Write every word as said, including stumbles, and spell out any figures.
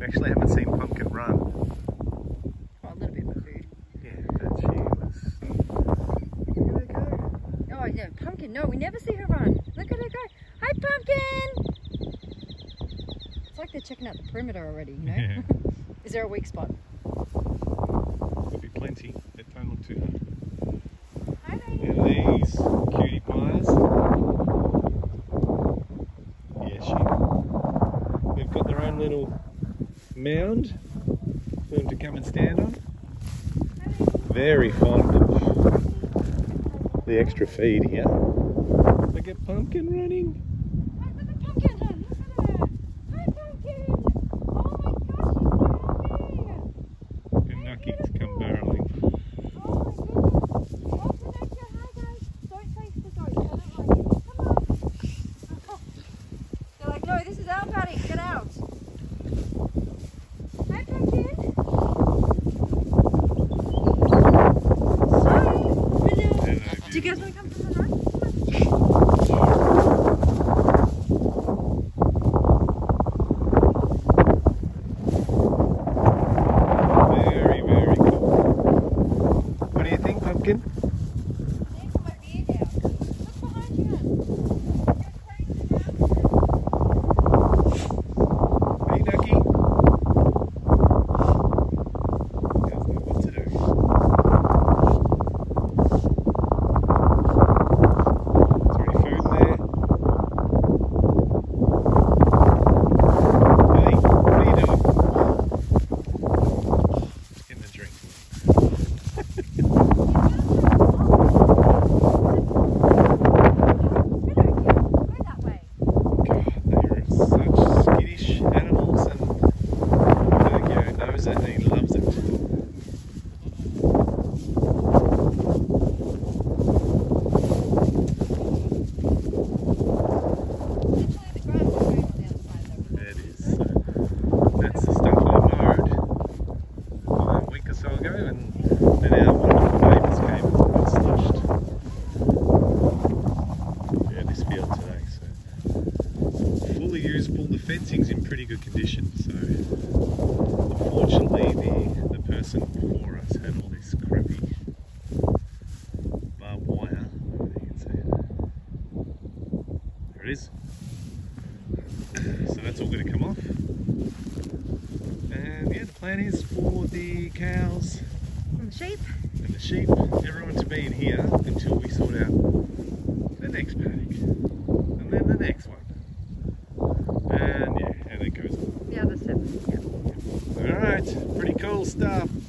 We actually haven't seen Pumpkin run. Oh, a little bit of food. Yeah, but she was... Look at her go. Oh, no, Pumpkin, no, we never see her run. Look at her go. Hi, Pumpkin! It's like they're checking out the perimeter already, you know? Yeah. Is there a weak spot? There'll be plenty, but don't look too hard. Hi, lady. And these cutie pies. Yeah, she. They've got their own little mound for them to come and stand on. Very fond of the extra feed here. Look at Pumpkin running. Hi, look at Pumpkin, hon. Look at her. Hi, Pumpkin. Oh my gosh, she's so happy. And Nucky's come barreling. Oh my goodness. Oh, Pinocchio, hi guys. Don't face the goat. I don't like it. Come on. They're like, no, this is our paddock. Get out. Hi, Pumpkin. Hi. Hello. Do you guys want to come for the run? Very, very cool. What do you think, Pumpkin? There's my beard now. Look behind you. Hey, Nucky. Doesn't know what to do. Is there any food in there? Hey, what are you doing? Getting a drink. Go that way. God, they are such skittish animals, and Pinocchio knows it and he loves it. It is. That's the stuff I mowed a week or so ago, and then our wonderful neighbours came and got slushed. Yeah, this field today, so fully usable. The fencing's in pretty good condition, so unfortunately the, the person before us had all this crappy barbed wire. I don't know if you can see it. There it is. So that's all going to come off. And yeah, the plan is for the cows And the sheep. and the sheep, everyone to be in here until we sort out the next paddock. And then the next one. And yeah, and it goes on. The other seven. Yeah. Alright, pretty cool stuff.